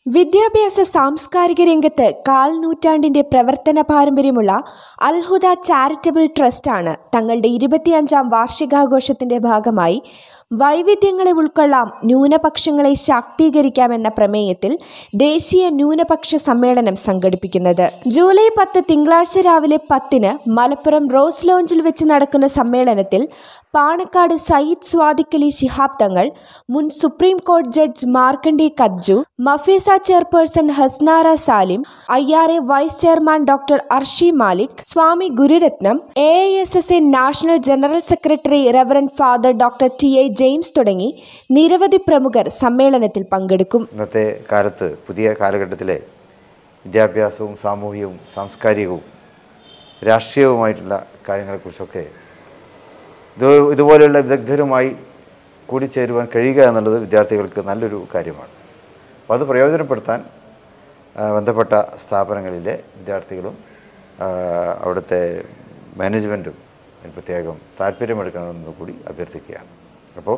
വിദ്യാഭ്യാസ സാംസ്കാരിക രംഗത്ത് കാൽനൂറ്റാണ്ടിന്റെ പ്രവർത്തന പാരമ്പര്യമുള്ള അൽഹുദ ചാരിറ്റബിൾ ട്രസ്റ്റാണ് തങ്ങളുടെ 25ാം വാർഷികാഘോഷത്തിന്റെ ഭാഗമായി വൈവിധ്യങ്ങളെ ഉൾക്കൊള്ളാം, ന്യൂനപക്ഷങ്ങളെ ശാക്തീകരിക്കാമെന്ന പ്രമേയത്തിൽ ദേശീയ ന്യൂനപക്ഷ സമ്മേളനം സംഘടിപ്പിക്കുന്നത്. ജൂലൈ 10 തിങ്കളാഴ്ച രാവിലെ 10-ന് മലപ്പുറം റോസ് ലോഞ്ചിൽ വെച്ച് നടക്കുന്ന സമ്മേളനത്തിൽ പാണക്കാട് സയ്യിദ് സ്വാദിഖലി ശിഹാബ് തങ്ങൾ, മുൻ സുപ്രീം കോടതി ജഡ്ജ് മാർക്കണ്ഡി കജ്ജു, മഫീസ chairperson Hasnara Salim, IRA vice chairman doctor Arshi Malik, Swami Gururatnam, AISSA national general secretary reverend father doctor TA James തുടങ്ങി നിരവധി പ്രമുഖർ സമ്മേളനത്തിൽ പങ്കെടുക്കും. ഇന്നത്തെ കാലത്ത് പുതിയ കാലഘട്ടത്തിലെ വിദ്യാഭ്യാസവും സാമൂഹികവും സാംസ്കാരികവും രാഷ്ട്രീയവുമായിട്ടുള്ള കാര്യങ്ങളെക്കുറിച്ചൊക്കെ ഇതുപോലെയുള്ള വിദഗ്ധരുമായി കൂടിച്ചേരുവാൻ കഴിയുക എന്നുള്ളത് വിദ്യാർത്ഥികൾക്ക് നല്ലൊരു കാര്യമാണ്. അപ്പോൾ അത് പ്രയോജനപ്പെടുത്താൻ ബന്ധപ്പെട്ട സ്ഥാപനങ്ങളിലെ വിദ്യാർത്ഥികളും അവിടുത്തെ മാനേജ്മെൻറ്റും പ്രത്യേകം താല്പര്യമെടുക്കണമെന്ന് കൂടി അഭ്യർത്ഥിക്കുകയാണ്. അപ്പോൾ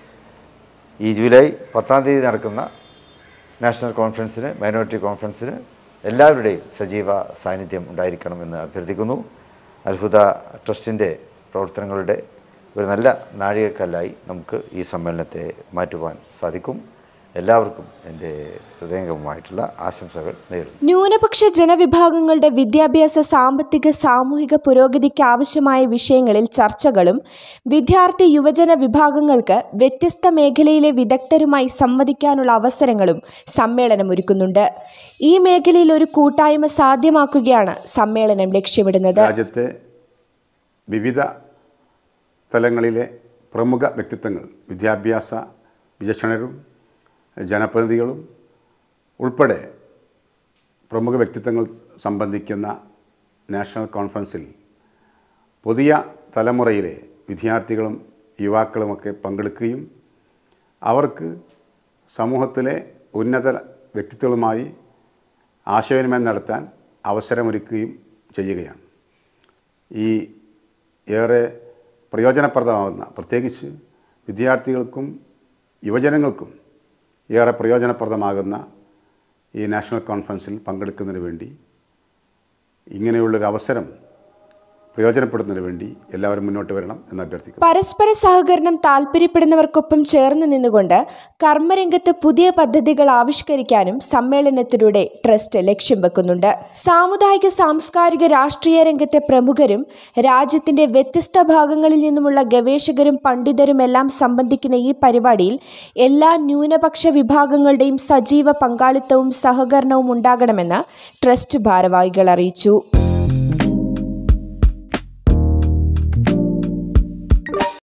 ഈ ജൂലൈ 10-ാം തീയതി നടക്കുന്ന നാഷണൽ കോൺഫറൻസിന്, മൈനോറിറ്റി കോൺഫറൻസിന് എല്ലാവരുടെയും സജീവ സാന്നിധ്യം ഉണ്ടായിരിക്കണമെന്ന് അഭ്യർത്ഥിക്കുന്നു. അൽഹുദ ട്രസ്റ്റിൻ്റെ പ്രവർത്തനങ്ങളുടെ ഒരു നല്ല നാഴികക്കല്ലായി നമുക്ക് ഈ സമ്മേളനത്തെ മാറ്റുവാൻ സാധിക്കും. എല്ലാവർക്കും എൻ്റെ ഹൃദയംഗമമായിട്ടുള്ള ആശംസകൾ നേരുന്നു. ന്യൂനപക്ഷ ജനവിഭാഗങ്ങളുടെ വിദ്യാഭ്യാസ, സാമ്പത്തിക, സാമൂഹിക പുരോഗതിക്ക് ആവശ്യമായ വിഷയങ്ങളിൽ ചർച്ചകളും വിദ്യാർത്ഥി യുവജന വിഭാഗങ്ങൾക്ക് വ്യത്യസ്ത മേഖലയിലെ വിദഗ്ധരുമായി സംവദിക്കാനുള്ള അവസരങ്ങളും സമ്മേളനം ഒരുക്കുന്നുണ്ട്. ഈ മേഖലയിൽ ഒരു കൂട്ടായ്മ സാധ്യമാക്കുകയാണ് സമ്മേളനം ലക്ഷ്യമിടുന്നത്. രാജ്യത്തെ വിവിധ തലങ്ങളിലെ പ്രമുഖ വ്യക്തിത്വങ്ങൾ, വിദ്യാഭ്യാസ വിചക്ഷണരും ജനപ്രതിനിധികളും ഉൾപ്പെടെ പ്രമുഖ വ്യക്തിത്വങ്ങൾ സംബന്ധിക്കുന്ന നാഷണൽ കോൺഫറൻസിൽ പുതിയ തലമുറയിലെ വിദ്യാർത്ഥികളും യുവാക്കളുമൊക്കെ പങ്കെടുക്കുകയും അവർക്ക് സമൂഹത്തിലെ ഉന്നത വ്യക്തിത്വങ്ങളുമായി ആശയവിനിമയം നടത്താൻ അവസരമൊരുക്കുകയും ചെയ്യുകയാണ്. ഈ ഏറെ പ്രയോജനപ്രദമാകുന്ന, പ്രത്യേകിച്ച് വിദ്യാർത്ഥികൾക്കും യുവജനങ്ങൾക്കും ഏറെ പ്രയോജനപ്രദമാകുന്ന ഈ നാഷണൽ കോൺഫറൻസിൽ പങ്കെടുക്കുന്നതിന് വേണ്ടി, ഇങ്ങനെയുള്ളൊരു അവസരം പ്രയോജനപ്പെടുന്നതിന് വേണ്ടി എല്ലാവരും മുന്നോട്ട് വരണം എന്ന് അഭ്യർത്ഥിക്കുന്നു. പരസ്പര സഹകരണം താൽപര്യപ്പെടുന്നവർക്കൊപ്പം ചേർന്ന് നിന്നുകൊണ്ട് കർമ്മരംഗത്ത് പുതിയ പദ്ധതികൾ ആവിഷ്കരിക്കാനും സമ്മേളനത്തിലൂടെ ട്രസ്റ്റ് ലക്ഷ്യം വെക്കുന്നുണ്ട്. സാമുദായിക, സാംസ്കാരിക, രാഷ്ട്രീയ രംഗത്തെ പ്രമുഖരും രാജ്യത്തിന്റെ വ്യത്യസ്ത ഭാഗങ്ങളിൽ നിന്നുമുള്ള ഗവേഷകരും പണ്ഡിതരും എല്ലാം സംബന്ധിക്കുന്ന ഈ പരിപാടിയിൽ എല്ലാ ന്യൂനപക്ഷ വിഭാഗങ്ങളുടെയും സജീവ പങ്കാളിത്തവും സഹകരണവും ഉണ്ടാകണമെന്ന് ട്രസ്റ്റ് ഭാരവാഹികൾ അറിയിച്ചു.